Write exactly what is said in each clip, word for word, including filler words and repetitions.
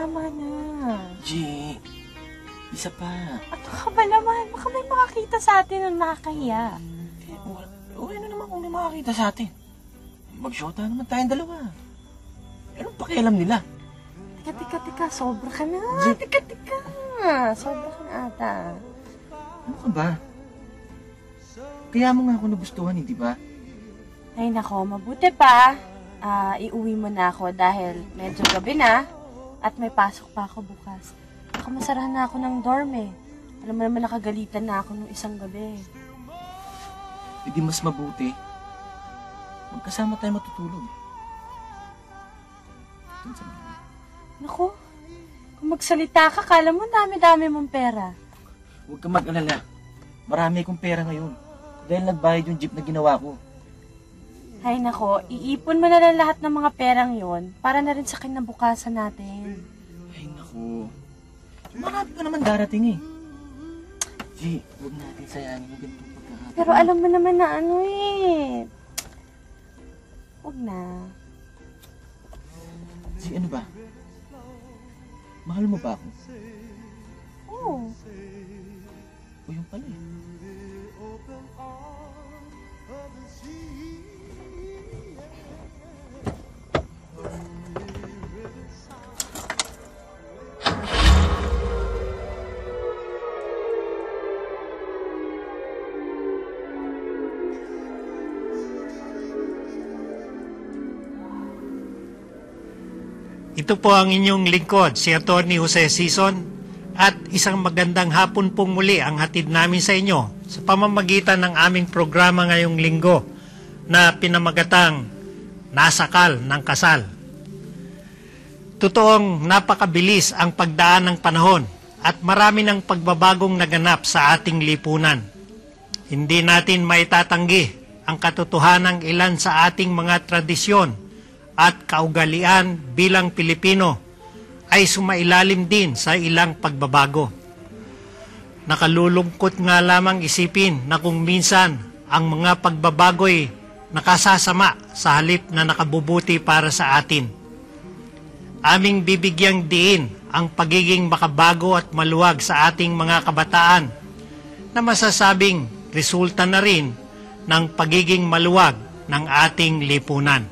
tama na. G, isa pa. Ano ka ba naman? Baka may makakita sa atin ng nakakahiya. Eh, okay na naman kung may makakita sa atin. Mag-shota naman tayong dalawa. Anong pakialam nila? Tika, tika, tika. Sobra ka na. G. Tika, tika. Sobra ka na ata. Ano ka ba? Kaya mo nga ako nagustuhan, hindi ba? Ay nako, mabuti pa. Uh, iuwi mo na ako dahil medyo gabi na at may pasok pa ako bukas. Baka masarahan na ako ng dorm eh. Alam mo naman nakagalitan na ako nung isang gabi. Hindi mas mabuti. Magkasama tayo matutulog. Naku, kung magsalita ka, kala mo dami-dami mong pera. Huwag kang mag-alala. Marami akong pera ngayon. Dahil nagbayad yung jeep na ginawa ko. Ay nako, iipon mo na lang lahat ng mga perang yon para na rin sa kinabukasan natin. Ay nako. Marami pa naman darating eh. G, huwag natin sayangin yung ganitong pagkakataon. Pero alam mo naman na ano eh. Huwag na. G, ano ba? Mahal mo ba ako? Oo. O yung pala eh. Ito po ang inyong lingkod, si Attorney Jose Sison, at isang magandang hapon pong muli ang hatid namin sa inyo sa pamamagitan ng aming programa ngayong linggo na pinamagatang Nasakal ng Kasal. Totoong napakabilis ang pagdaan ng panahon at marami ng pagbabagong naganap sa ating lipunan. Hindi natin maitatanggi ang katotohanang ilan sa ating mga tradisyon at kaugalian bilang Pilipino ay sumailalim din sa ilang pagbabago. Nakalulungkot nga lamang isipin na kung minsan ang mga pagbabago'y nakasasama sa halip na nakabubuti para sa atin. Aming bibigyang diin ang pagiging makabago at maluwag sa ating mga kabataan na masasabing resulta na rin ng pagiging maluwag ng ating lipunan.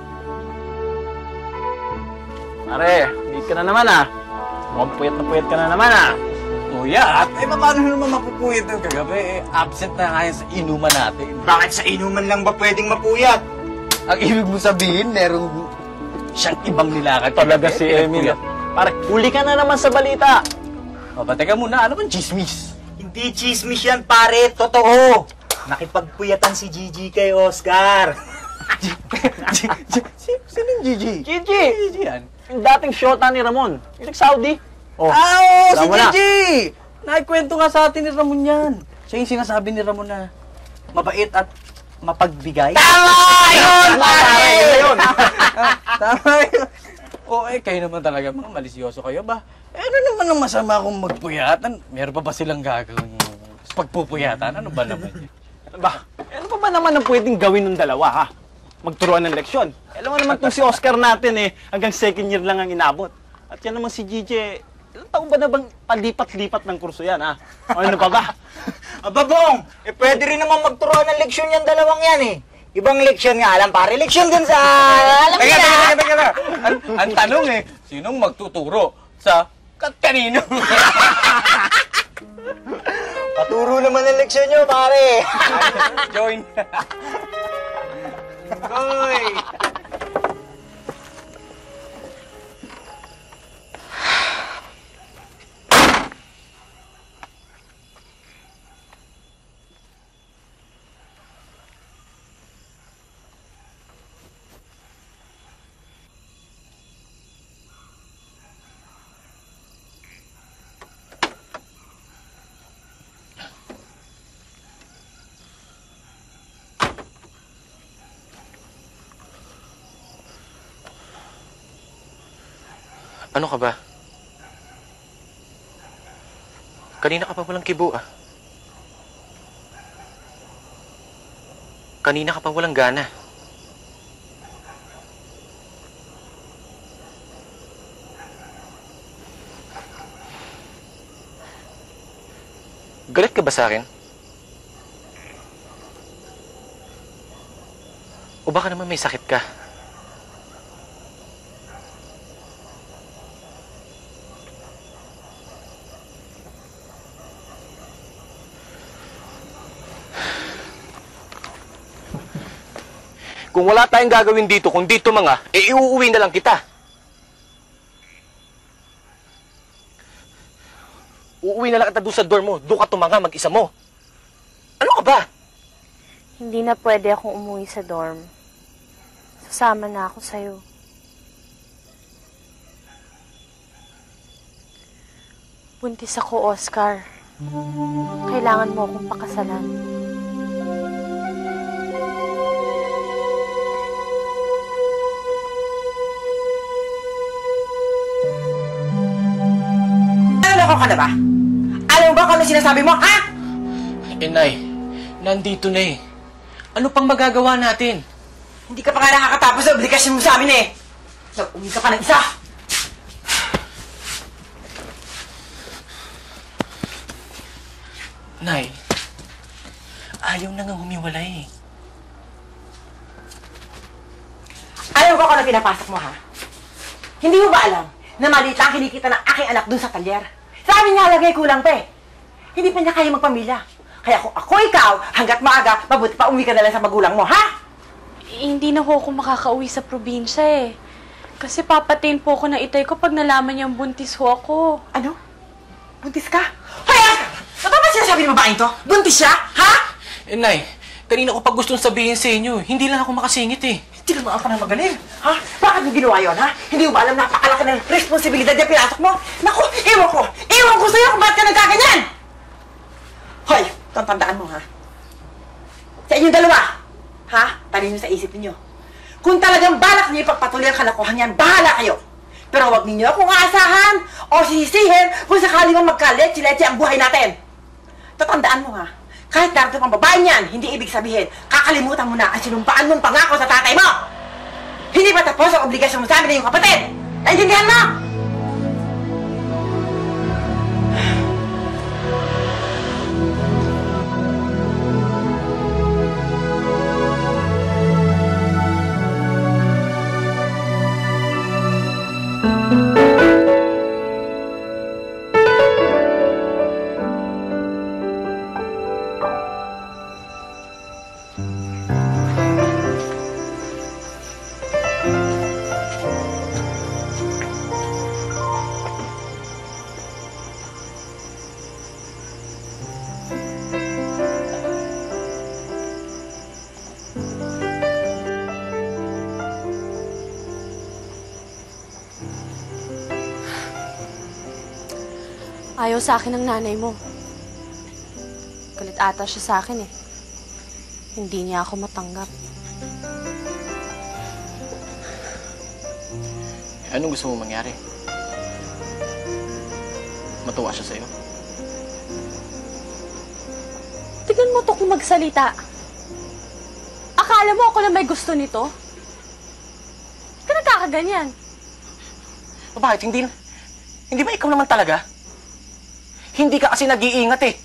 Pare, hindi ka na naman ah. Mukhang puyat na puyat ka na naman ah. Kuya, at eh, paano naman mapupuyat ng kagabi? Eh, absent na nga sa inuman natin. Bakit sa inuman lang ba pwedeng mapuyat? Ang ibig mo sabihin, merong siyang ibang nilakad. Talaga si Emil. Pare, huli ka na naman sa balita. O, ba, teka muna, ano bang chismis? Hindi chismis yan, pare. Totoo. Nakipagpuyatan si Gigi kay Oscar. Sino yung Gigi? Gigi! Gigi yan? Yung dating shota ni Ramon. Yung nag-Saudi. Oh, ah, oo, si wala. Gigi! Nakikwento nga sa atin ni Ramon yan. Siya yung sinasabi ni Ramon na mabait at mapagbigay. Tama yun, pare! Yun! Tama yun. O, eh, kayo naman talaga, mga malisyoso kayo ba? Eh, ano naman ang masama kung magpuyatan? Meron pa ba silang gagawin pagpupuyatan? Ano ba naman yun? Ano ba? Ano pa ba naman ang pwedeng gawin ng dalawa, ha? Magturuan ng leksyon. Alam mo naman itong si Oscar natin eh, hanggang second year lang ang inabot. At yan naman si Gigi, ilang taon ba na bang palipat-lipat ng kurso yan, ha? O ano pa ba? Aba, Bong, eh pwede rin naman magturuan ng leksyon yan dalawang yan eh. Ibang leksyon nga alam, pare. Leksyon dun sa... Alam mo Teka, na! teka, teka, teka. Ang, ang tanong eh, sinong magtuturo sa kat kanino? Paturo naman ang leksyon nyo, pare. Join. Hoy! Ano ka ba? Kanina ka pa walang kibo, ah. Kanina ka pa walang gana. Galit ka ba sa akin? O baka naman may sakit ka? Kung wala tayong gagawin dito, kung dito mga, eh iuuwi na lang kita. Uuwi na lang kita doon sa dorm mo. Doon ka tumanga mag-isa mo. Ano ka ba? Hindi na pwede akong umuwi sa dorm. Sasama na ako sa'yo. Buntis ako, Oscar. Kailangan mo akong pakasalan. Naloko ka na ba? Alam mo ba kung ano sinasabi mo, ha? Eh, Nay, nandito na eh. Ano pang magagawa natin? Hindi ka pa nga nakakatapos sa obligasyon mo sa amin eh. Nag-uwi ka pa ng isa. Nay, ayaw na nga humiwalay eh. Alam mo ba kung ano pinapasok mo, ha? Hindi mo ba alam na maliit lang kinikita ng aking anak dun sa talyer? Sa amin nga lagay kulang pa eh. Hindi pa niya kaya magpamilya. Kaya kung ako ikaw, hanggat maaga, mabuti pa umuwi ka na lang sa magulang mo, ha? Eh, hindi na ho ako makakauwi sa probinsya eh. Kasi papatayin po ako ng itay ko pag nalaman niyang buntis ho ako. Ano? Buntis ka? Hoy, Oscar! Ano ba sinasabi ng babaeng to? Buntis siya? Ha? Eh, Nay, kanina ko pa gustong sabihin sa inyo. Hindi lang ako makasingit eh. Hindi ka mga panang magaling. Ha? Bakit mo ginawa yun, ha? Hindi mo ba alam napakalaki ng responsibilidad na pinasok mo? Naku, ewan ko! Ewan ko sa'yo kung bakit ka nagkaganyan! Hoy, tandaan mo, ha? Sa inyong dalawa, ha? Tanin nyo sa isip ninyo. Kung talagang balak niyo ipagpatuloy ang kalokohan yan, bahala kayo! Pero huwag ninyo akong aasahan o sisisihin kung sakali mang magkalet-siletse ang buhay natin. Tatandaan mo, ha? Kahit narito pang babae niyan, hindi ibig sabihin, kakalimutan mo na ang sinumpaan mong pangako sa tatay mo! Hindi pa tapos ang obligasyon mo sa amin na yung kapatid! Naintindihan mo? Ayaw sa akin ng nanay mo. Galit ata siya sa akin eh. Hindi niya ako matanggap. Anong gusto mo mangyari? Matuwa siya sa'yo? Tignan mo to kung magsalita. Akala mo ako na may gusto nito? Ba't ka nagkakaganyan? O bakit? Hindi, hindi ba ikaw naman talaga? Hindi ka kasi nag-iingat eh.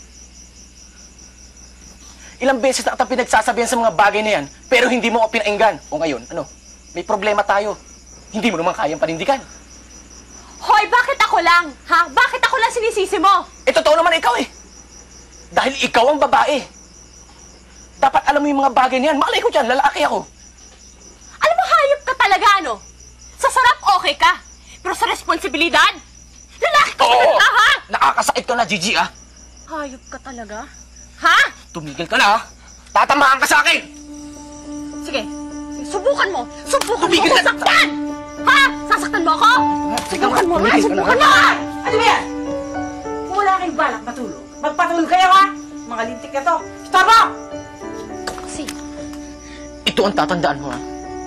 Ilang beses na kitang pinagsasabihan sa mga bagay na yan, pero hindi mo ako pinainggan. O ngayon, ano? May problema tayo. Hindi mo naman kayang panindigan. Hoy, bakit ako lang? Ha? Bakit ako lang sinisisi mo? Eh, totoo naman ikaw eh. Dahil ikaw ang babae. Dapat alam mo yung mga bagay na yan. Malay ko dyan, lalaki ako. Alam mo, hayop ka talaga, ano? Sa sarap, okay ka. Pero sa responsibilidad, lalaki ka Oo! talaga, ha? Nakakasakit ka na, Gigi, ah. Hayop ka talaga? Ha? Tumigil ka na, ah. Tatamaan ka sa akin! Sige, sige, subukan mo. Subukan Tumigil mo ka- akong saktan! Ha? Sasaktan mo ako? Subukan mo, ha? tumigil ka na, Subukan ha? mo, ha? Ano ba yan? Kung wala kayong balak matulog, magpatulog kayo, ha? Mga lintik na to. Storbo! Kasi, Ito ang tatandaan mo, ha?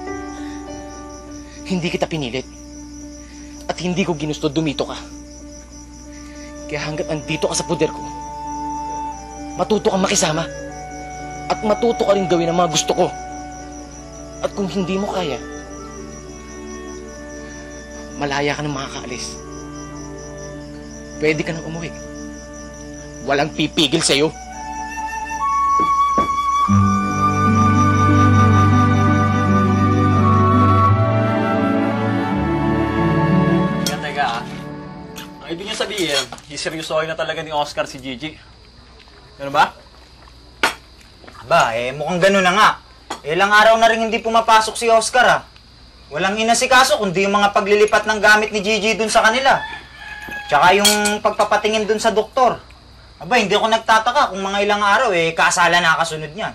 Hindi kita pinilit. At hindi ko ginusto dumito ka. Kaya hanggat andito ka sa puder ko, matuto kang makisama. At matuto ka rin gawin ang mga gusto ko. At kung hindi mo kaya, malaya ka nang makakaalis. Pwede ka nang umuwi. walang pipigil sa'yo. Teka, teka ah. Ang ibig niyo sabihin, iseryosohin na talaga ni Oscar si Gigi. Ano ba? Ba, eh mukhang gano'n na nga. Ilang araw na rin hindi pumapasok si Oscar ah. Walang inasikaso kundi yung mga paglilipat ng gamit ni Gigi dun sa kanila. Tsaka yung pagpapatingin dun sa doktor. Aba, hindi ako nagtataka kung mga ilang araw eh, kasala na kasunod niyan.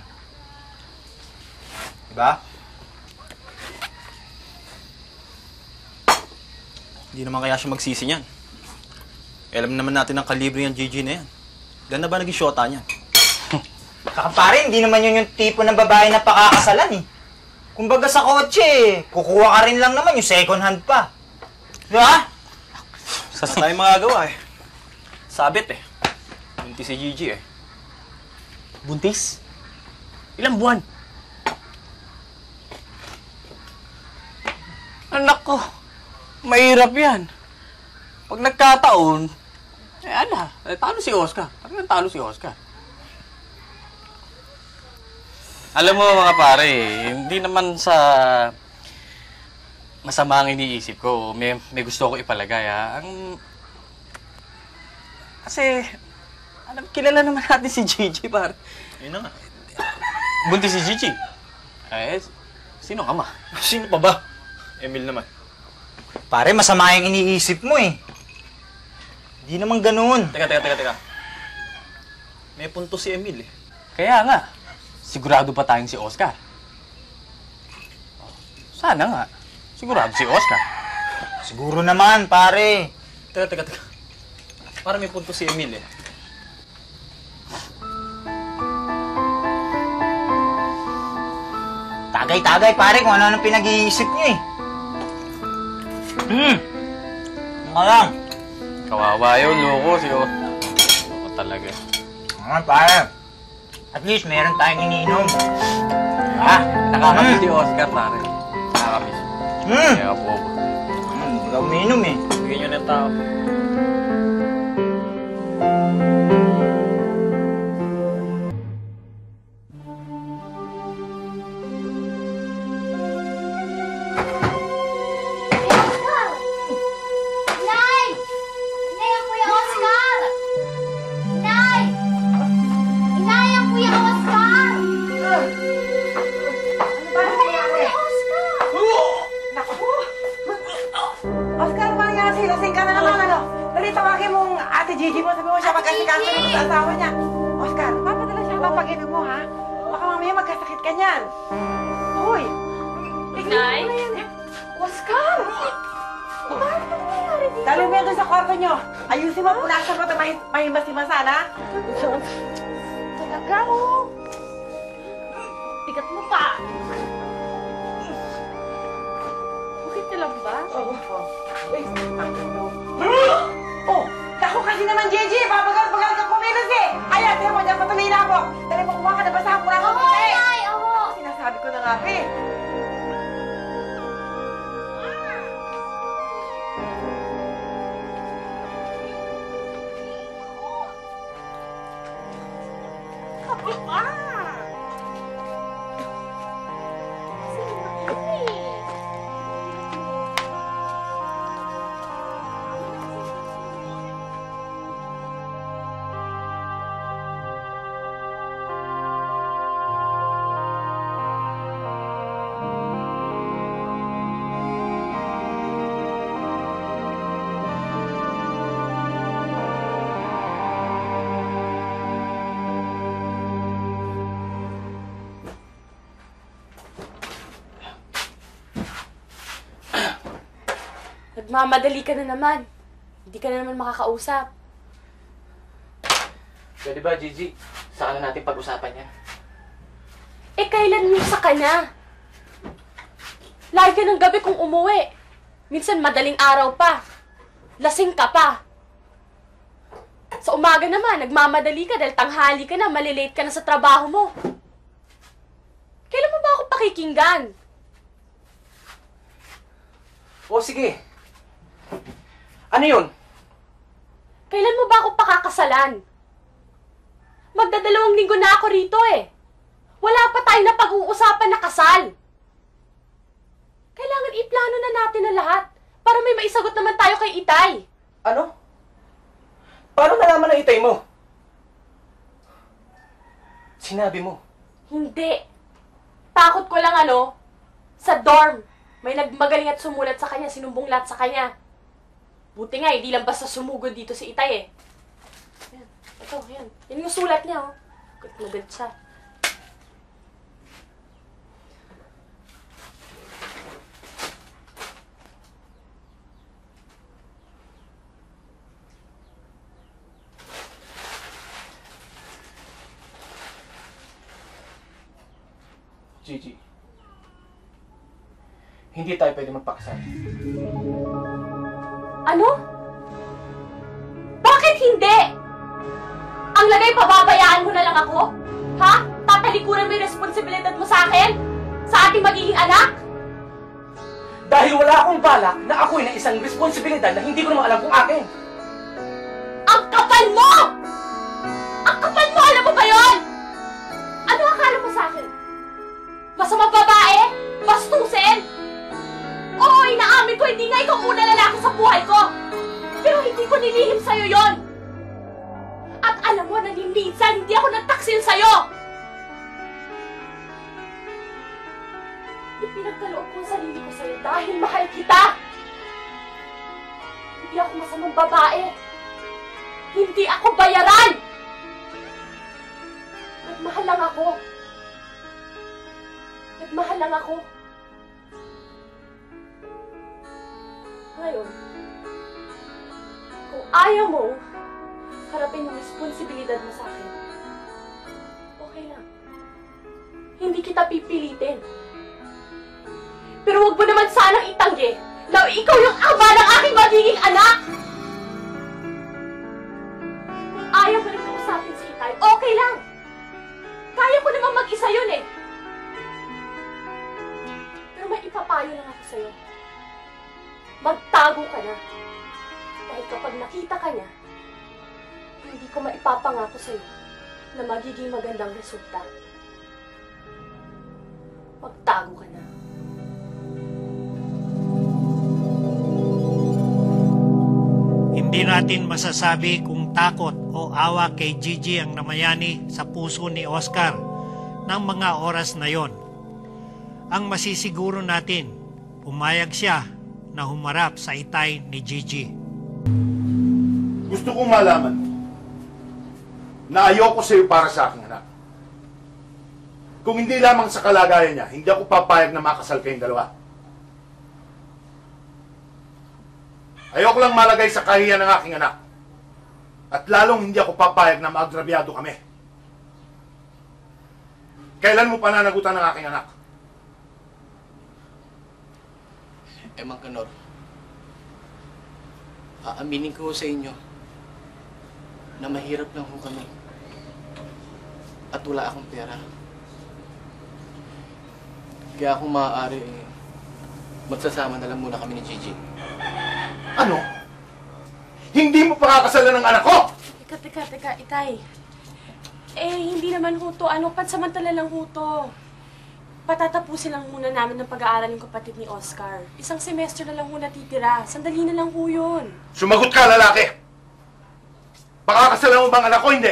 Diba? Hindi naman kaya siya magsisi niyan. Alam naman natin ang kalibre ng Gigi na yan. Ganda ba naging shota niya? Kakapare, hindi naman yun yung tipo ng babae na pakakasalan eh. Kumbaga sa kotse eh, kukuha ka rin lang naman yung second hand pa. Diba? Sa tayo magagawa eh. Sabit eh. Buntis si Gigi eh. Buntis? Ilang buwan? Anak ko, mahirap yan. Pag nagkataon, eh ala, eh, talo si Oscar. Talagang talo si Oscar. Alam mo mga pare, hindi naman sa masama ang iniisip ko. May, may gusto ko ipalagay ha. Ang... Kasi, alam, kilala naman natin si Gigi pare. Yun na nga. Buntis si Gigi. Eh, sino ka ma? Sino pa ba? Emil naman. Pare, masama yung iniisip mo eh. Hindi naman ganoon. Teka, teka, teka, teka. May punto si Emil eh. Kaya nga, sigurado pa tayong si Oscar. Sana nga, sigurado si Oscar. Siguro naman, pare. Teka, teka, teka. Para may punto si Emil eh. Tagay-tagay, pare, kung ano-ano pinag-iisip niyo eh. Hmm. Ano lang. Kawawa yun, loko si Oscar. Loko talaga. Ano, pare. At least, meron tayong iniinom. Ah, Nakakamiss si Oscar, pare. Nakakamiss. Hmm. Kaya po. Hmm, ikaw umiinom eh. Bigyan nyo ng tao. Nay! Inay ang Kuya Oscar! Inay! Inay ang Kuya Oscar! Inay ang Kuya Oscar! Naku! Oscar, ano nangyari? Lasing ka na naman, ano? Dali, tawagin mong ate Gigi mo. Sabi mo siya Ate magkasikaso Gigi! rin sa asawa niya. Oscar, papadala siya ng pag-inom mo, ha? Baka mamaya magkasakit ka niyan. Hoy! Nay? Ano yan, eh? Oscar! Bakit ano nangyari dito? Dali mo yan doon sa kwarto niyo. Ayusin mo, punasan mo ito mahi- mahimbas-himasan, ha? Talaga, oh. Bigat mo pa. Okay ka lang ba? Oo. Uy, oh, naku kasi naman, Gigi. Papagal-pagal ka kumilos, eh. Ayan, tiyan mo, dyan patuloy na ako. Dali mo, kumuha ka na basahan mo na ako. Oo, Inay! Oo! Sinasabi ko na nga, eh. Nagmamadali ka na naman. Hindi ka na naman makakausap. Pwede ba, Gigi? Saka na natin pag-usapan yan. Eh, kailan mo sa kanya? Lagi ka ng gabi kung umuwi. Minsan madaling araw pa. Lasing ka pa. Sa umaga naman, nagmamadali ka dahil tanghali ka na, malilate ka na sa trabaho mo. Kailan mo ba ako pakikinggan? O sige. Ano yun? Kailan mo ba ako pakakasalan? Magdadalawang linggo na ako rito eh. Wala pa tayo na pag-uusapan na kasal. Kailangan iplano na natin na lahat para may maisagot naman tayo kay Itay. Ano? Paano nalaman ng Itay mo? Sinabi mo. Hindi. Takot ko lang ano, sa dorm, may nagmagaling at sumulat sa kanya, sinumbong lahat sa kanya. Buti nga, hindi lang basta sumugod dito si Itay eh. Yan. Ito, yan. Yan yung sulat niya oh. Good na good siya. Gigi, hindi tayo pwede magpakasal. Ano? Bakit hindi? Ang lagay pababayaan mo na lang ako? Ha? Tatalikuran mo yung responsibilidad mo sa akin? Sa ating magiging anak? Dahil wala akong balak na ako'y na isang responsibilidad na hindi ko naman alam kung akin. Ang kapal mo! Ang kapal mo! Alam mo ba yun? Ano akala mo sa akin? Masamang babae? Bastusin? Oo, inaamin ko, hindi nga ikaw muna lalaki sa buhay ko. Pero hindi ko nilihim sa'yo yon. At alam mo na minsan hindi ako nagtaksil sa'yo. Ipinagkaloob ko ang sarili ko sa'yo dahil mahal kita. Hindi ako masamang babae. Hindi ako bayaran. Nagmahal lang ako. Nagmahal lang ako. Ngayon, kung ayaw mo harapin yung responsibilidad mo sa akin, okay lang. Hindi kita pipilitin. Pero wag mo naman sanang itanggi na ikaw yung ama ng aking magiging anak! Kung ayaw mo rin kausapin si Itay, okay lang. Kaya ko naman mag-isa yun eh. Pero may ipapayo lang ako sa'yo. Magtago ka na. Dahil kapag nakita ka niya, hindi ko maipapangako sa'yo na magiging magandang resulta. Magtago ka na. Hindi natin masasabi kung takot o awa kay Gigi ang namayani sa puso ni Oscar ng mga oras na yon. Ang masisiguro natin, pumayag siya na humarap sa Itay ni Gigi. Gusto kong malaman na ayoko sa iyo para sa aking anak. Kung hindi lamang sa kalagayan niya, hindi ako papayag na makasal kayong dalawa. Ayoko lang malagay sa kahiyan ng aking anak. At lalong hindi ako papayag na maagrabyado kami. Kailan mo pananagutan ng aking anak? Emang Kanor, aaminin ko sa inyo na mahirap lang ho kami at wala akong pera. Kaya kung maaari, eh, magsasama na lang muna kami ni Gigi. Ano? Hindi mo pakakasalan ng anak ko? Teka, teka, teka, Itay. Eh, hindi naman ho to. Ano, pansamantala lang ho to. Patatapusin lang muna namin ng pag-aaral yung kapatid ni Oscar. Isang semester na lang ho natitira. Sandali na lang ho yun. Sumagot ka, lalaki! Pakakasalan mo bang anak ko? Hindi!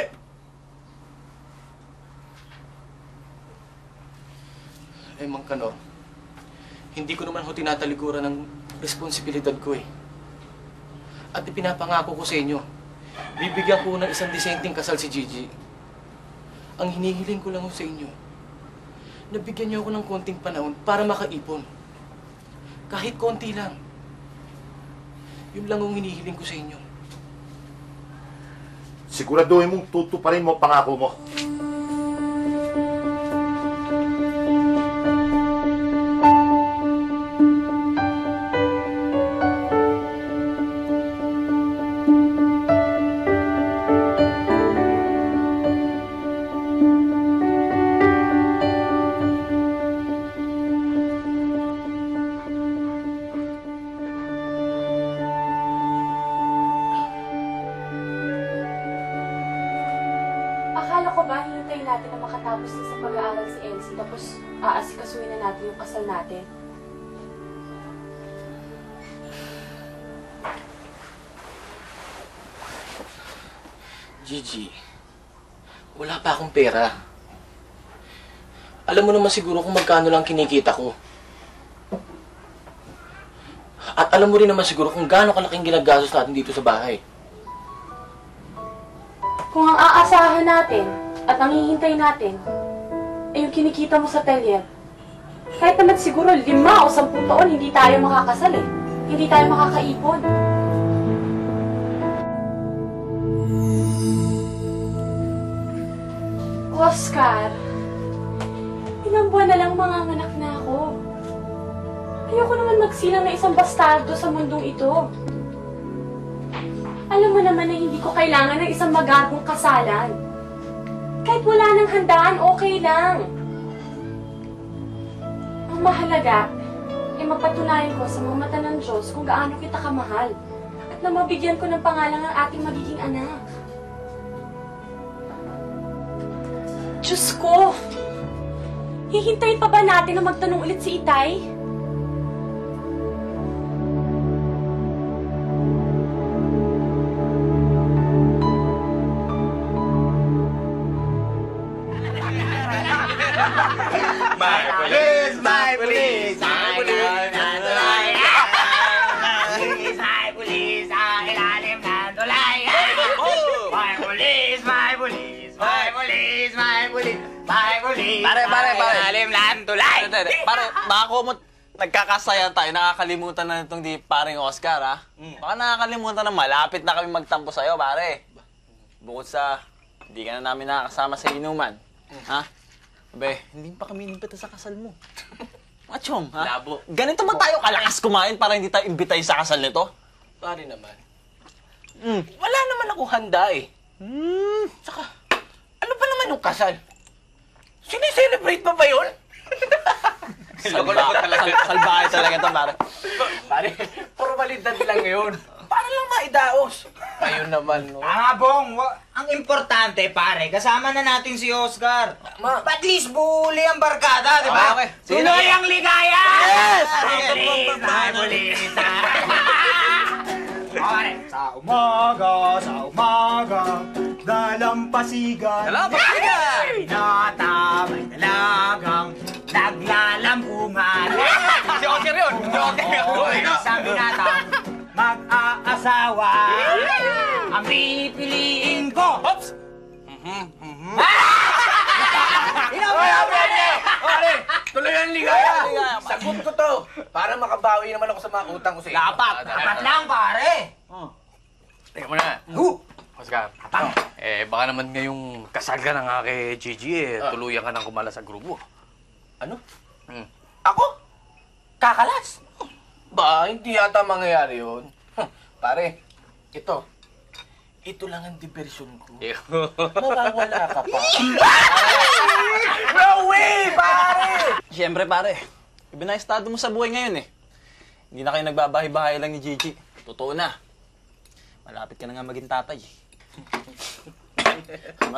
Eh, Mang Kanor, hindi ko naman ho tinatalikuran ng responsibilidad ko eh. At ipinapangako ko sa inyo, bibigyan ko ng isang disenteng kasal si Gigi. Ang hinihiling ko lang ho sa inyo, nabigyan niyo ako ng konting panahon para makaipon. Kahit konti lang. Yun lang ang hinihiling ko sa inyo. Siguraduhin mong tutuparin mo ang pangako mo. Akala ko hihintayin natin na makatapos na sa pag-aaral si Elsie, tapos aasikasuhin na natin yung kasal natin? Gigi, wala pa akong pera. Alam mo naman siguro kung magkano lang kinikita ko. At alam mo rin naman siguro kung gaano kalaking ginagastos natin dito sa bahay. Kung ang aasahan natin at ang hihintay natin ay yung kinikita mo sa telyer, kahit naman siguro lima o sampung taon hindi tayo makakasal eh. Hindi tayo makakaipon. Oscar, ilang buwan na lang manganganak na ako. Ayoko naman magsilang na isang bastardo sa mundong ito. Alam mo naman na hindi ko kailangan ng isang magagong kasalan. Kahit wala nang handaan, okay lang. Ang mahalaga, ay mapatunayan ko sa mga mata ng Diyos kung gaano kita kamahal at na mabigyan ko ng pangalan ng ating magiging anak. Diyos ko! Hihintayin pa ba natin na magtanong ulit si Itay? My police, my police, my police, my police, ang ilalim ng tulay. My police, my police, my police, my police, my police. Pare, pare, pare. Ilalim ng tulay. Pare, baka kumot, nagkakasaya tayo, nakakalimutan na itong di paring Oscar, ha? Baka nakakalimutan na malapit na kami magtampo sa'yo, pare. Bukod sa, hindi ka na namin nakakasama sa inuman. Ha? Abe, hindi pa kami inimbita sa kasal mo. Machong, ha? Labo. Ganito man tayo kalakas kumain para hindi tayo imbitay sa kasal nito? Pare naman. Mm. Wala naman ako handa eh. Hmm. Saka, ano ba naman yung kasal? Sineselebrate pa ba yun? Salba, sal, salbahe talaga ito, pare. Pare, formalidad lang yun. Para lang maidaos. Ayun naman, no? Ah, Bong, wa- ang importante, pare, kasama na natin si Oscar. Ma. At least buhuli ang barkada, di ba? Ah, okay. Sige Tuloy na. ang ligaya! Yes! My police, my police, Pare, sa umaga, sa umaga, dalampasigan. Dalampasigan! Pinata, may dalagang naglalambungan. Si Oscar yun! Si Oscar yun! Isang binatang mag-aasawa. Ang pipiliin ko. Oops! Pare, tuloy ang ligaya. Ligaya. Sagot ko to. Para makabawi naman ako sa mga utang ko sa iyo. Dapat. Dapat lang, pare. Teka muna. Oscar, eh baka naman ngayong kasal ka na nga kay Gigi eh, tuluyan ka nang kumala sa grupo. Ano? Hmm. Ako? Kakalas? Ba, hindi yata mangyayari yun. Huh, pare, ito. Ito lang ang diversyon ko. Mawawala ka pa. No way, pare! Siyempre, pare. Ibinaestado mo sa buhay ngayon eh. Hindi na kayo nagbabahay-bahay lang ni Gigi. Totoo na. Malapit ka na nga maging tatay. Diba?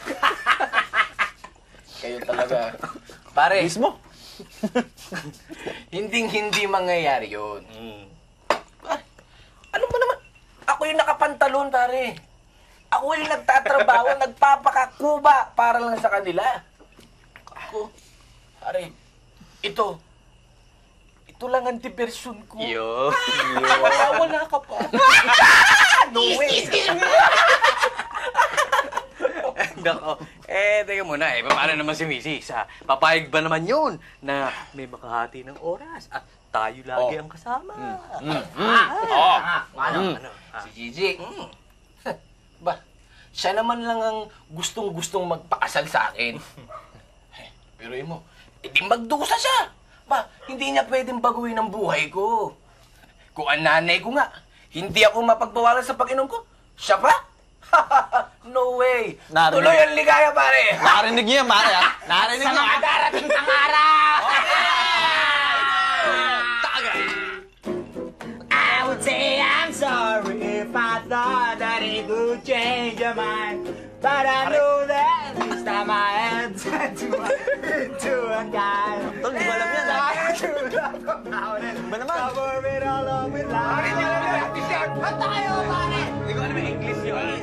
Kayo talaga. Pare, Mismo? hinding-hindi mangyayari yun. Pare, ano ba naman? Ako yung nakapantalon, pare. Ako yung nagtatrabaho, nagpapakakuba para lang sa kanila. Ako, pare, ito. Ito lang ang diversyon ko. Yo. Wala, wala ka pa. No way. Nako. Eh, teka muna eh. Paano naman si Missus? Ha? Papayag ba naman yun na may makahati ng oras at tayo lagi ang kasama? Oh, ano? Ano? Si Gigi. Mm. Ba, siya naman lang ang gustong-gustong magpakasal sa akin. Eh, pero mo, edi magdusa siya. Ba, hindi niya pwedeng baguhin ang buhay ko. Kung ang nanay ko nga, hindi ako mapagbawalan sa pag-inom ko, siya pa? No way! Narinig. Tuloy ang ligaya, pare! Nakarinig niyo yan, pare, ha? Nakarinig Sa niyo. mga darating pang araw! I would say I'm sorry if I thought that it would change your mind. But I know that this time I Tol, di ba alam yan, ha? Ba naman? Ba't tayo, pare? Hindi ko alam yung English yun.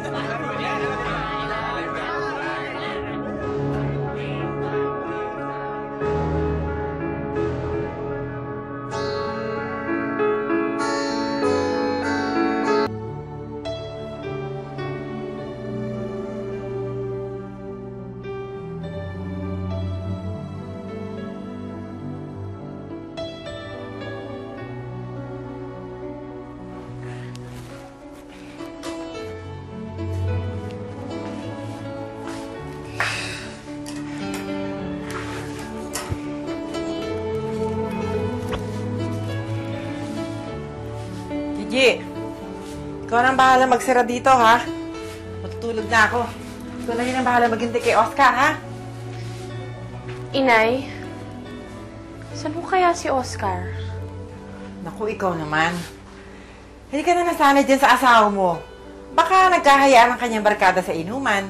Gigi, ikaw nang bahala magsira dito, ha? Matutulog na ako. Ikaw na yun ang bahala maghintay kay Oscar, ha? Inay, saan mo kaya si Oscar? Naku, ikaw naman. Hindi ka na nasanay dyan sa asawa mo. Baka nagkahayaan ang kanyang barkada sa inuman.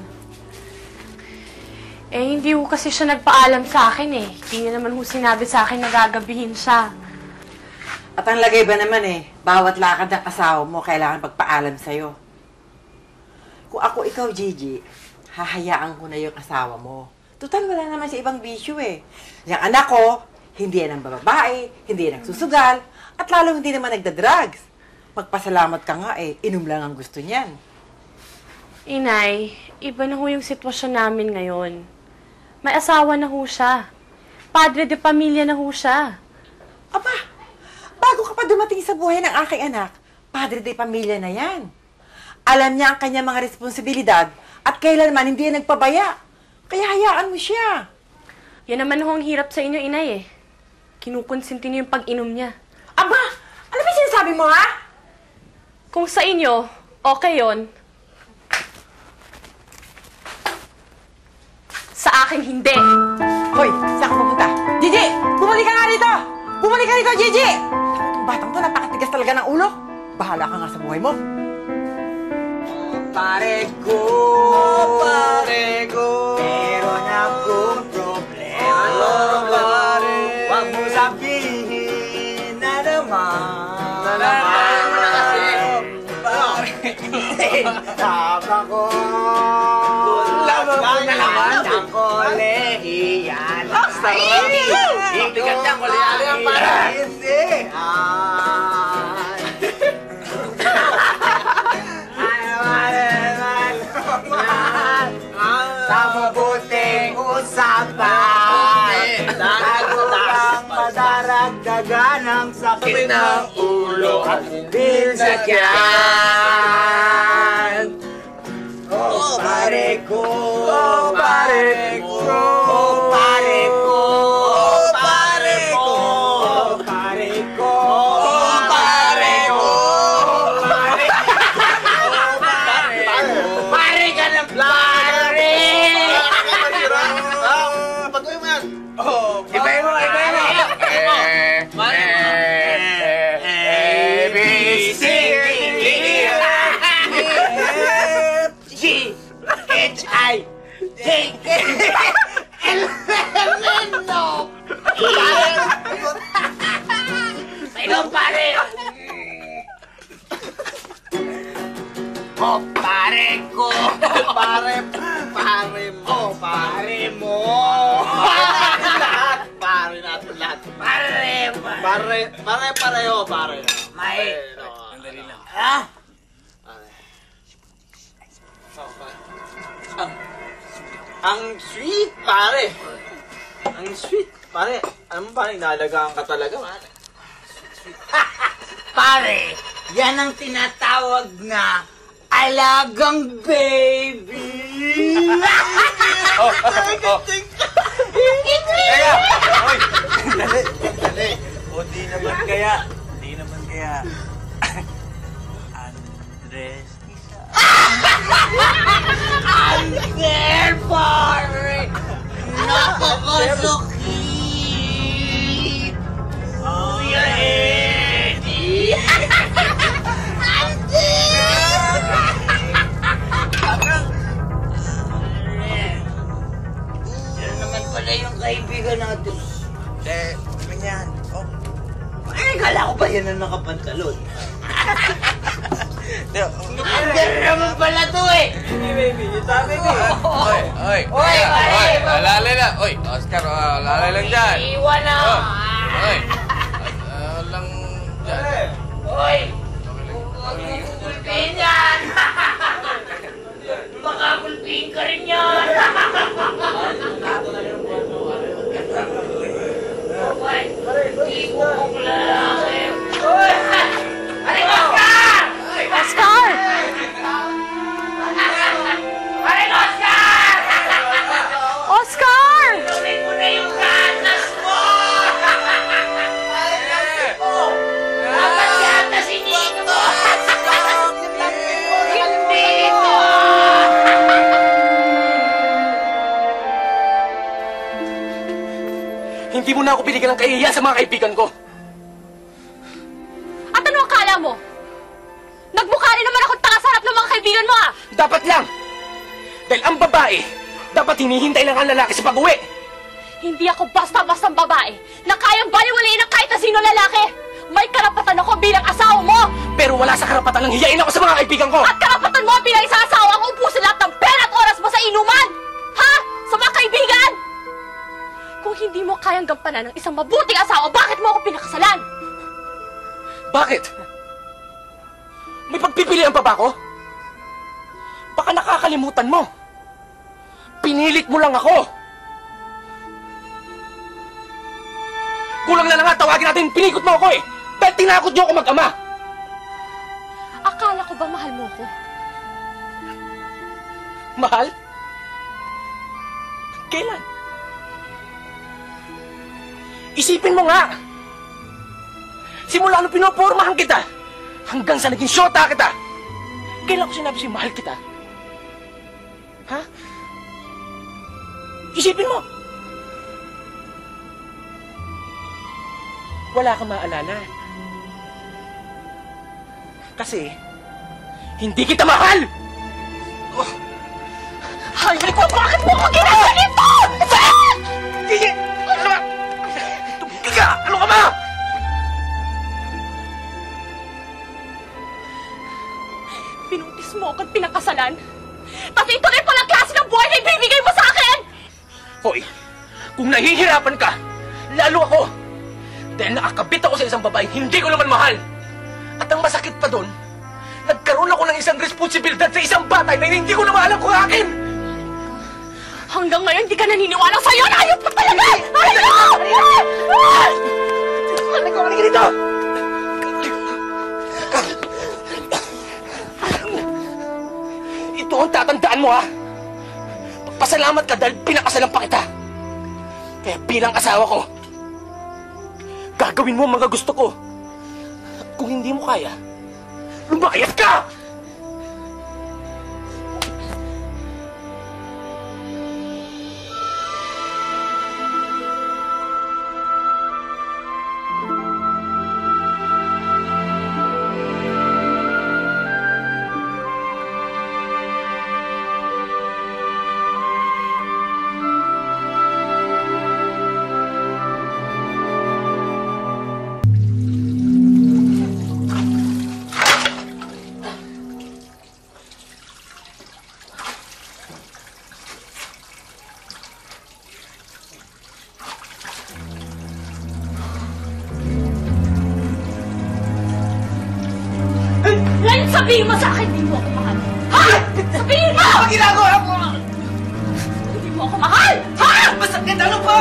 Eh, hindi ho kasi siya nagpaalam sa akin eh. Hindi niya naman ho sinabi sa akin na gagabihin siya. At ang lagay ba naman eh, bawat lakad ng asawa mo kailangan pagpaalam sa'yo. Kung ako ikaw, Gigi, hahayaan ko na yung asawa mo. Total, wala naman siya ibang bisyo eh. Yung anak ko, hindi yan ang babae, hindi yan nagsusugal, at lalo hindi naman nagda-drugs. Magpasalamat ka nga eh, inom lang ang gusto niyan. Inay, iba na ho yung sitwasyon namin ngayon. May asawa na ho siya. Padre de pamilya na ho siya. Aba, bago ka pa dumating sa buhay ng aking anak, padre de pamilya na yan. Alam niya ang kanyang mga responsibilidad at kailanman hindi yan nagpabaya. Kaya hayaan mo siya. Yan naman ho ang hirap sa inyo, Inay eh. Kinukonsinti niyo yung pag-inom niya. Aba, ano ba sinasabi mo ha? Kung sa inyo, okay yon. Sa akin, hindi. Hoy, saan ka pupunta? Gigi! Bumalik ka nga rito! Bumalik ka rito, Gigi! Itong batang to, napakatigas talaga ng ulo. Bahala ka nga sa buhay mo. Pare ko, pare ko, meron akong problema. Pare, huwag mo sabihin na naman. Na naman na kasi. Pare, tama ko. Lama ko na naman. Ang kolehiyan. Sarap! Hindi ka niyang kolehiyan. Hindi. Sa mabuting usapan, bago lang madaragdagan ang sakit ng ulo at hindi sa tiyan. Oh, pare ko, oh, pare ko, oh, pare ko, oh, pare ko, oh, pare ko, oh, pare ko, pare ko, pare ka ng pare! Patuloy mo yan! Ibahin mo, ibahin mo! A, B, C, D, G, H, I, J, K, L, M, N, O, P, pare! Oh, pare ko! Pare, pare mo! Pare mo! Lahat! Pare natin lahat! Pare! Pare, pare, pareho, pare! May... Andali lang. Ah? Ang... Ang sweet, pare! Ang sweet, pare! Alam mo, pare, inalagaan ka talaga, pare. Pare! Yan ang tinatawag na alagang baby! Oh, oh, oh. Kaya! Oy! Dali! Dali! O di naman kaya, di naman kaya. Andres Isa. Ander, pare! Napakasakit! Kuya Eddie! Yan naman pala yan ang nakapantalon. Ganun naman pala to eh! Oy, oy! Oy, oy! Alalay lang! Oy, Oscar, alalay lang dyan! Iwan na! Oy! Lang dyan! Oy! Kulpihin yan! Baka kulpihin ka rin yan! Oy! Di mo kong lalaki! Oy! Aray, Oscar! Oscar! Aray, Oscar! Oscar! Tuloy mo na yung gatas mo! Dapat gatas iniinom mo! Hindi ito! Hindi mo na ako binigyan ng kahihiyan sa mga kaibigan ko. At ano akala mo? Nagmukha rin naman akong tanga sa harap ng mga kaibigan mo ah! Dapat lang! Dahil ang babae, dapat hinihintay lang ang lalaki sa pag-uwi. Hindi ako basta-bastang babae na kayang baliwalain ng kahit na sino lalaki! May karapatan ako bilang asawa mo! Pero wala sa karapatan lang hiyain ako sa mga kaibigan ko. At karapatan mo bilang isang asawa ang ubusin lahat ng pera at oras mo sa inuman! Ha? Sa mga kaibigan! Kung hindi mo kayang gampanan ng isang mabuting asawa, bakit mo ako pinakasalan? Bakit? May pagpipilian pa ba ako? Baka nakakalimutan mo. Pinilit mo lang ako. Kulang na lang nga tawagin natin, pinikot mo ako eh. Dahil tinakot niyo ako mag-ama. Akala ko ba mahal mo ako? Mahal? Kailan? Isipin mo nga. Simula nung pinopormahan kita, hanggang sa naging syota kita, kailan ko sinabi sa'yo mahal kita? Ha? Isipin mo. Wala kang maalala. Kasi, hindi kita mahal! Oh. Hayay ko, bakit mo ako ginaganito? Sige! Ano ba? Tumigil ka! Ano ka ba? Pinuntis mo ako at pinakasalan. Kasi ito rin palang klase ng buhay na ibibigay mo sa akin! Hoy, kung nahihirapan ka, lalo ako. Dahil nakakabit ako sa isang babae, hindi ko naman mahal. At ang masakit pa doon, nagkaroon ako ng isang responsibilidad sa isang batay na hindi ko naman alam kung akin. Hanggang ngayon, hindi ka naniniwala sa'yo! Ayop ka talaga! Ayop! Ano ko, halika dito! Ito ang tatandaan mo, ha? Pasalamat ka dahil pinakasalan pa kita. Kaya bilang asawa ko, gagawin mo ang mga gusto ko. At kung hindi mo kaya, lumayas ka! Ngayon sabihin mo sa akin, hindi mo ako mahal. Ha? Sabihin mo! Ano ginagawa mo? Hindi mo ako mahal! Ha? Masakit, ano po?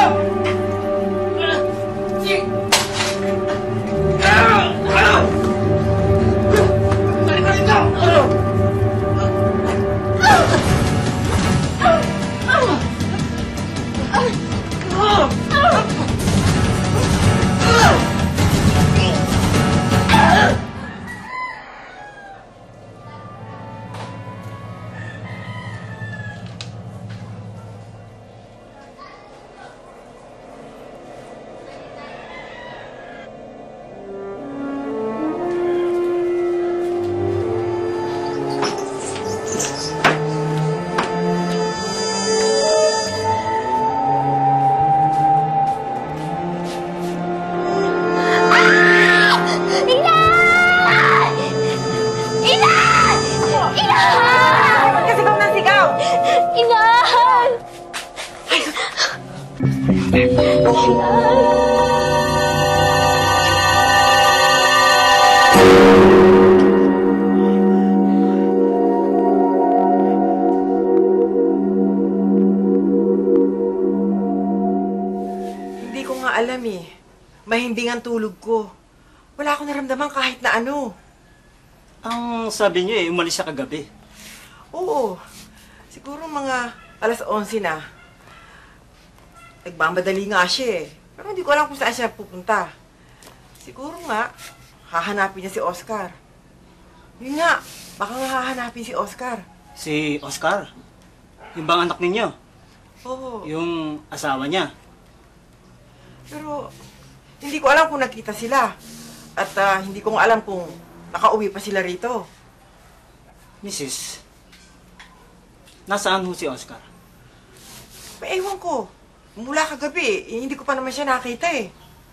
Hindi ko nga alam eh. Mahimbing ang tulog ko. Wala akong naramdaman kahit na ano. Ang sabi niyo eh, umalis siya kagabi. Oo. Siguro mga alas onse na. Nagmamadali nga siya eh. Pero hindi ko alam kung saan siya pupunta. Siguro nga, hahanapin niya si Oscar. Yun nga, baka nga hahanapin si Oscar. Si Oscar? Yung bang anak ninyo? Oo. Yung asawa niya? Pero, hindi ko alam kung nakita sila. At ah, hindi ko nga alam kung nakauwi pa sila rito. Missus, nasaan ho si Oscar? May ewan ko. Mula kagabi, eh, hindi ko pa naman siya nakita eh.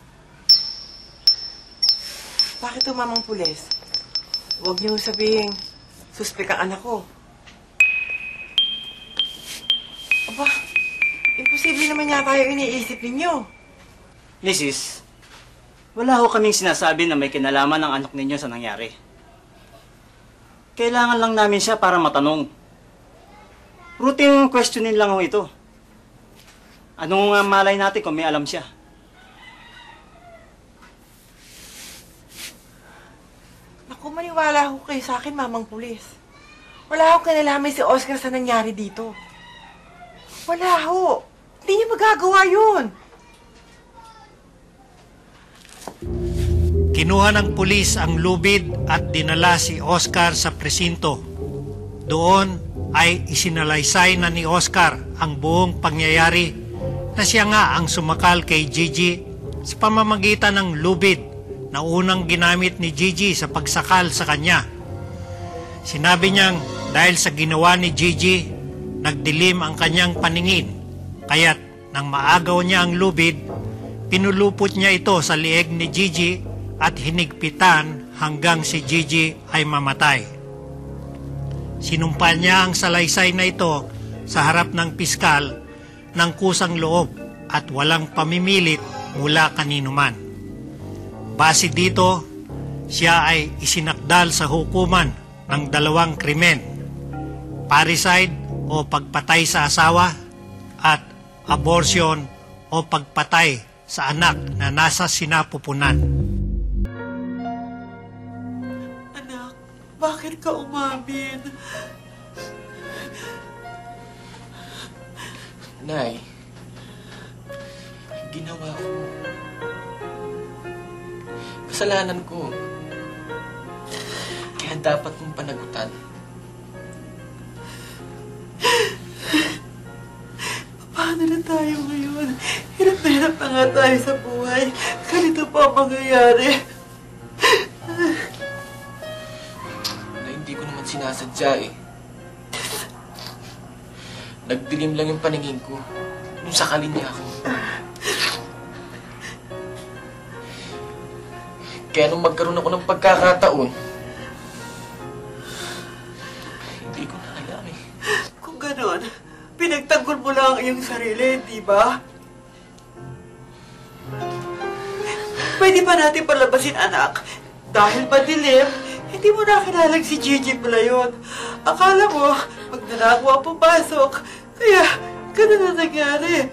Bakit tumamang pulis? Huwag niyo sabihin, suspek ang anak ko. Aba, imposible naman yata yung iniisip ninyo. Missus, wala ho kaming sinasabi na may kinalaman ng anak ninyo sa nangyari. Kailangan lang namin siya para matanong. Routine questioning lang ho ito. Anong nga malay natin kung may alam siya? Naku, maniwala ho kayo sa akin, mamang pulis. Wala ho kinalaman si Oscar sa nangyari dito. Wala ho. Hindi niya magagawa yun. Kinuha ng pulis ang lubid at dinala si Oscar sa presinto. Doon ay isinalaysay na ni Oscar ang buong pangyayari na siya nga ang sumakal kay Gigi sa pamamagitan ng lubid na unang ginamit ni Gigi sa pagsakal sa kanya. Sinabi niyang dahil sa ginawa ni Gigi, nagdilim ang kanyang paningin, kaya't nang maagaw niya ang lubid, pinulupot niya ito sa lieg ni Gigi at hinigpitan hanggang si Gigi ay mamatay. Sinumpa niya ang salaysay na ito sa harap ng piskal ng kusang loob at walang pamimilit mula kanino man. Base dito, siya ay isinakdal sa hukuman ng dalawang krimen, parricide o pagpatay sa asawa at abortion o pagpatay sa anak na nasa sinapupunan. Anak, bakit ka umamin? Nay, ginawa ko. Kasalanan ko. Kaya dapat mong panagutan. Paano na tayo ngayon? Hirap na hirap na nga tayo sa buhay. Ganito pa ang mangyayari. Na hindi ko naman sinasadya eh. Nagdilim lang yung paningin ko nung sakalin niya ako. Kaya nung magkaroon ako ng pagkakataon, hindi ko na alam eh. Kung ganon, pinagtanggol mo lang ang iyong sarili, di ba? Pwede pa natin palabasin, anak. Dahil madilim, hindi mo nakilalang si Gigi pala yun. Akala mo, magnanakaw ang pumasok. Kaya, ganun na nangyari.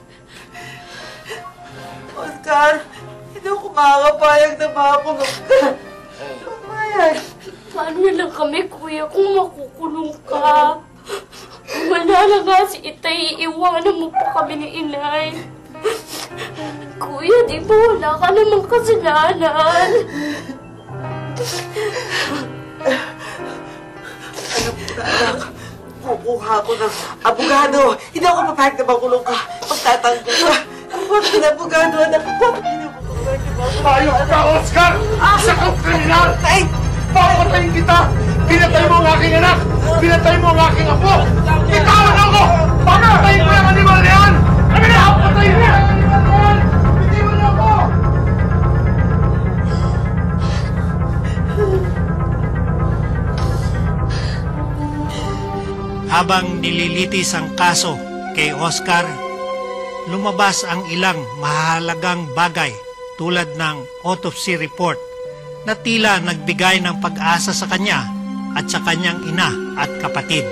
Oscar, hindi ako makakapayag na makulong ka. Pumayag. Paano na lang kami, kuya, kung makukulong ka? Wala na nga si Itay, iiwanan mo pa kami ni Inay. Kuya, di ba wala ka namang kasalanan? Alam mo na, anak, kukuha ko ng abogado. Hindi ako mapahag na makulong ka. Pagtatanggol ka. Huwag ka na abogado, anak. Huwag ka na abogado. Tayo ka, Oscar! Isa kang kriminal! Ay! Papatayin kita! Pinatay mo ang aking anak! Pinatay mo ang aking apo! Itawan ako! Papatayin ko yung animal na yan! Kami na! Papatayin niya! Hindi mo na ako! Habang nililitis ang kaso kay Oscar, lumabas ang ilang mahalagang bagay tulad ng autopsy report na tila nagbigay ng pag-asa sa kanya at sa kanyang ina at kapatid.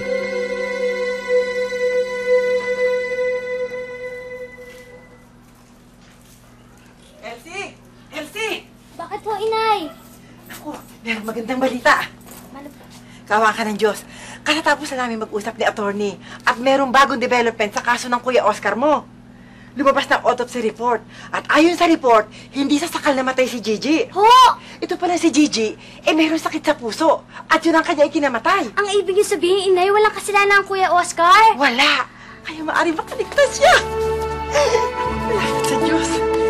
Elsie! Elsie! Bakit po, inay? Ako, meron magandang balita. Ano po? Kawa ka ng Diyos. Katatapos na namin mag-usap ni attorney at merong bagong development sa kaso ng Kuya Oscar mo. Lumabas ng autopsy report. At ayon sa report, hindi sa sakal namatay si Gigi. Ho! Ito pala si Gigi, eh meron sakit sa puso. At yun ang kanya ikinamatay. Ang ibig niyo sabihin, inay, walang kasalanan ang Kuya Oscar? Wala. Kaya maaaring makaligtas siya. Salamat sa Diyos.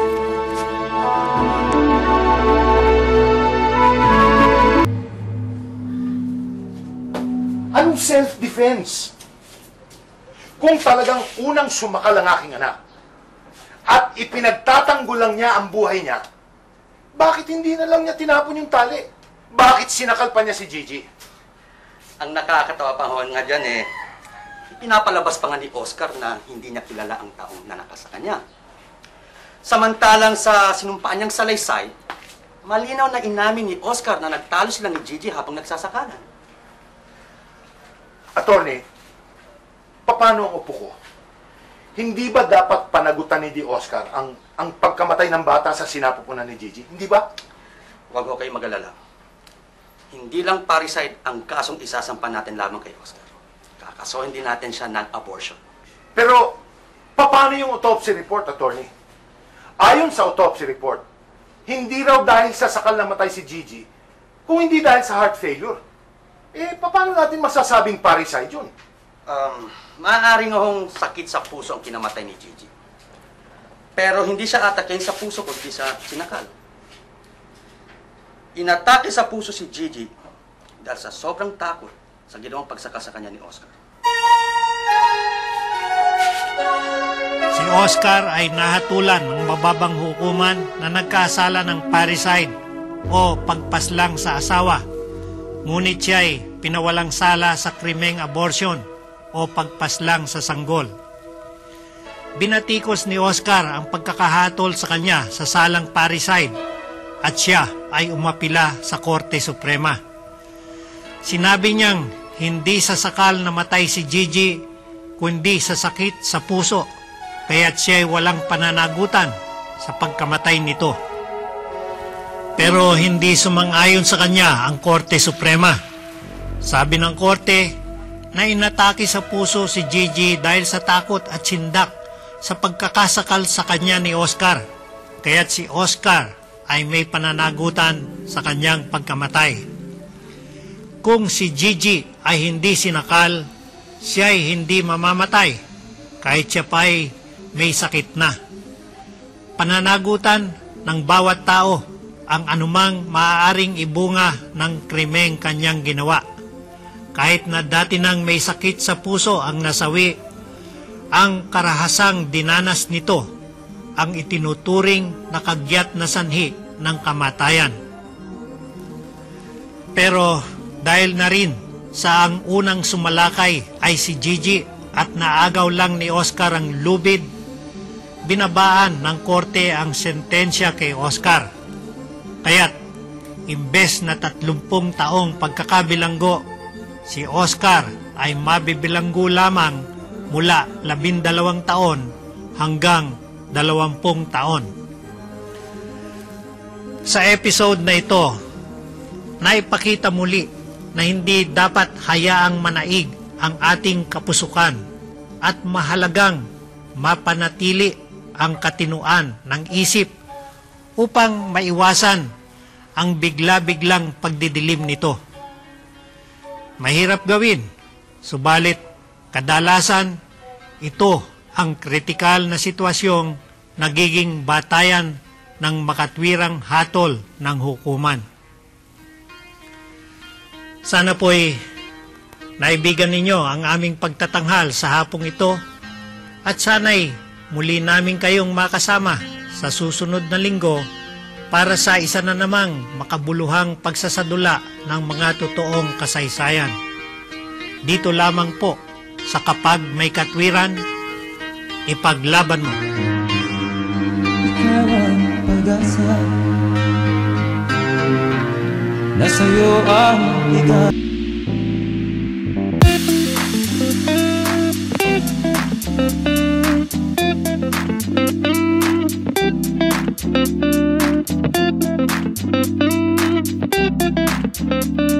Anong self-defense? Kung talagang unang sumakal ang aking anak at ipinagtatanggol lang niya ang buhay niya, bakit hindi na lang niya tinapon yung tali? Bakit sinakal pa niya si Gigi? Ang nakakatawa pa ho nga dyan eh, pinapalabas pa nga ni Oscar na hindi niya kilala ang taong nanakal sa kanya. Samantalang sa sinumpaan niyang salaysay, malinaw na inamin ni Oscar na nagtalo sila ni Gigi habang nagsasakalan. Attorney, paano ang upo ko? Hindi ba dapat panagutan ni Di Oscar ang ang pagkamatay ng bata sa sinapupunan ni Gigi? Hindi ba? Huwag ho kayo mag-alala. Hindi lang parricide ang kasong isasampan natin lamang kay Oscar. Kakasuhin din natin siya ng abortion. Pero, paano yung autopsy report, attorney? Ayon sa autopsy report, hindi raw dahil sa sakal na matay si Gigi, kung hindi dahil sa heart failure. Eh, paano natin masasabing parricide yun? Um, maaaring hong sakit sa puso ang kinamatay ni Gigi. Pero hindi siya atakin sa puso kundi sa sinakal. Inatake sa puso si Gigi dahil sa sobrang takot sa ginawang pagsaka sa kanya ni Oscar. Si Oscar ay nahatulan ng mababang hukuman na nagkasala ng parricide o pagpaslang sa asawa. Ngunit siya ay pinawalang sala sa krimeng abortion o pagpaslang sa sanggol. Binatikos ni Oscar ang pagkakahatol sa kanya sa salang parricide at siya ay umapila sa Korte Suprema. Sinabi niyang hindi sa sakal namatay si Gigi kundi sa sakit sa puso kaya't siya ay walang pananagutan sa pagkamatay nito. Pero hindi sumang-ayon sa kanya ang Korte Suprema. Sabi ng Korte na inatake sa puso si Gigi dahil sa takot at sindak sa pagkakasakal sa kanya ni Oscar. Kaya't si Oscar ay may pananagutan sa kanyang pagkamatay. Kung si Gigi ay hindi sinakal, siya ay hindi mamamatay kahit siya pa ay may sakit na. Pananagutan ng bawat tao ang anumang maaaring ibunga ng krimeng kanyang ginawa. Kahit na dati nang may sakit sa puso ang nasawi, ang karahasang dinanas nito ang itinuturing na kagyat na sanhi ng kamatayan. Pero dahil na rin sa ang unang sumalakay ay si Gigi at naagaw lang ni Oscar ang lubid, binabaan ng korte ang sentensya kay Oscar. Kaya't, imbes na tatlumpung taong pagkakabilanggo, si Oscar ay mabibilanggo lamang mula labindalawang taon hanggang dalawampung taon. Sa episode na ito, naipakita muli na hindi dapat hayaang manaig ang ating kapusukan at mahalagang mapanatili ang katinuan ng isip upang maiwasan ang bigla-biglang pagdidilim nito. Mahirap gawin, subalit kadalasan ito ang kritikal na sitwasyong nagiging batayan ng makatwirang hatol ng hukuman. Sana po'y naibigan ninyo ang aming pagtatanghal sa hapong ito at sana'y muli namin kayong makasama sa susunod na linggo para sa isa na namang makabuluhang pagsasadula ng mga totoong kasaysayan. Dito lamang po sa Kapag May Katwiran, Ipaglaban Mo. Ikaw ang pag-asa na sa'yo ang higa. Thank you.